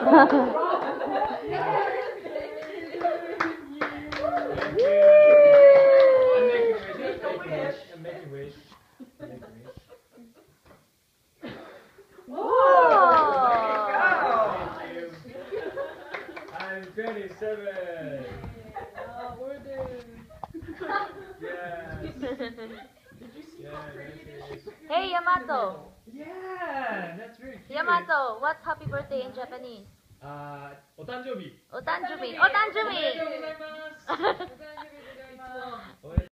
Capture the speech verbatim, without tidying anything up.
I'm twenty-seven. 아, 올드. Yes. Did you see Yeah, how pretty it that's is? it. Hey, Yamato. Yeah, that's very cute. Yamato, what's happy birthday in Japanese? 아, 오탄조비. Otanjumi. Otanjumi. おめでとうございます。 お誕生日ございます。